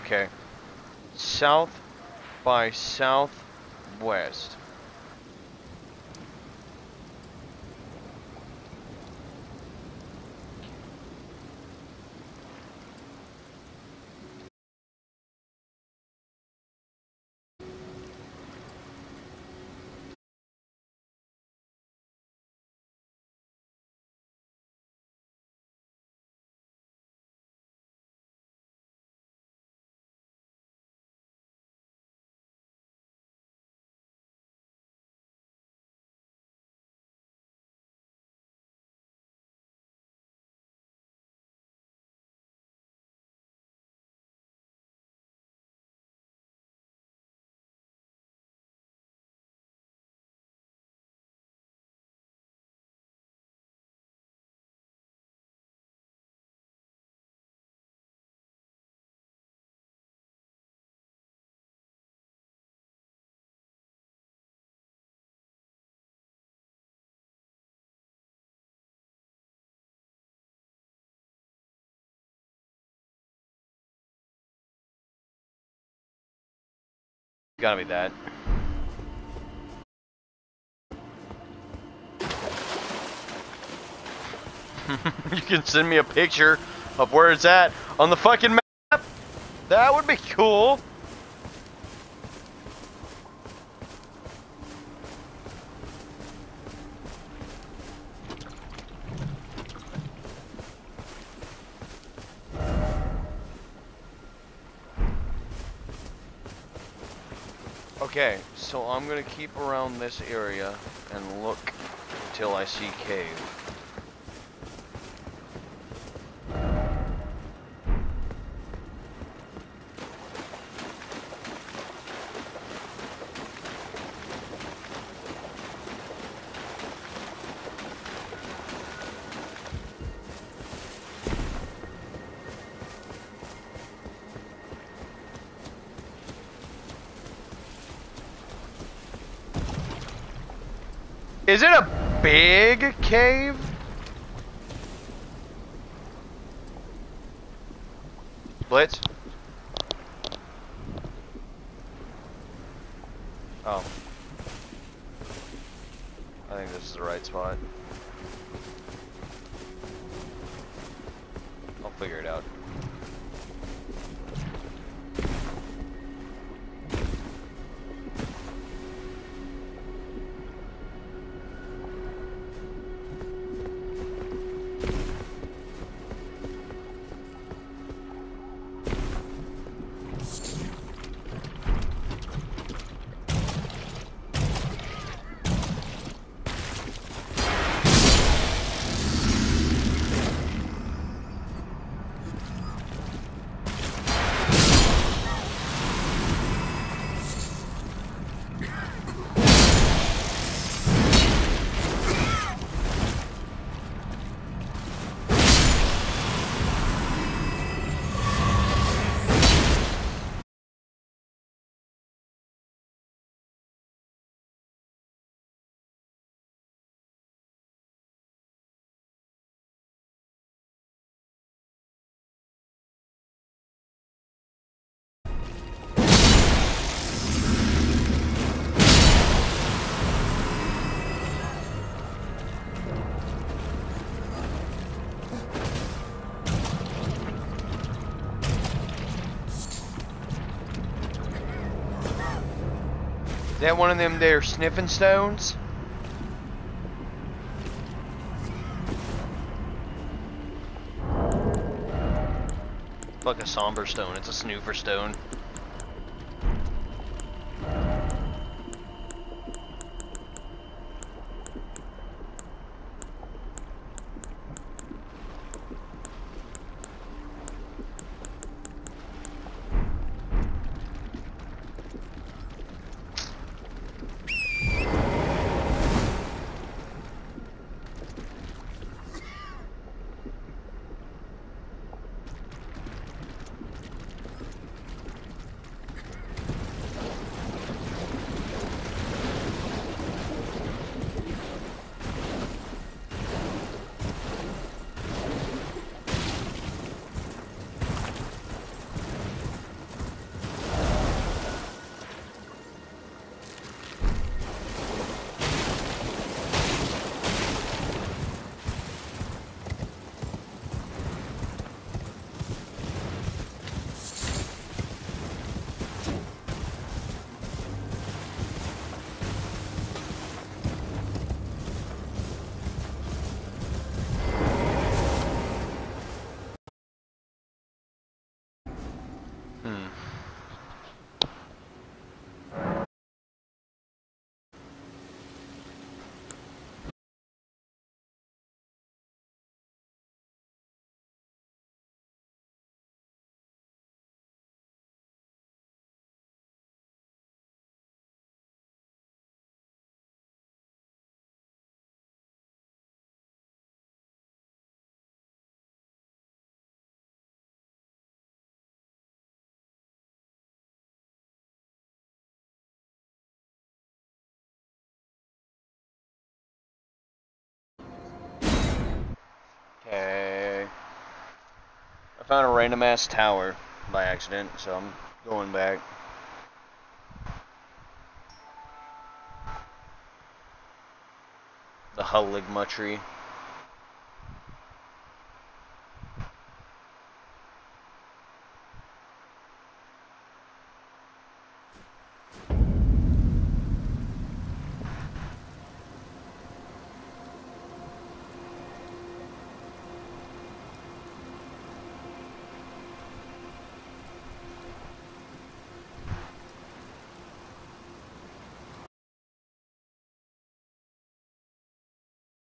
Okay. South by southwest. Gotta be that. You can send me a picture of where it's at on the fucking map. That would be cool. Okay, so I'm gonna keep around this area and look until I see cave. Is it a big cave? Blitz? Oh. I think this is the right spot. I'll figure it out. Is that one of them there sniffing stones? Like a somber stone, it's a snooper stone. Okay. I found a random ass tower by accident, so I'm going back. The Haligma tree.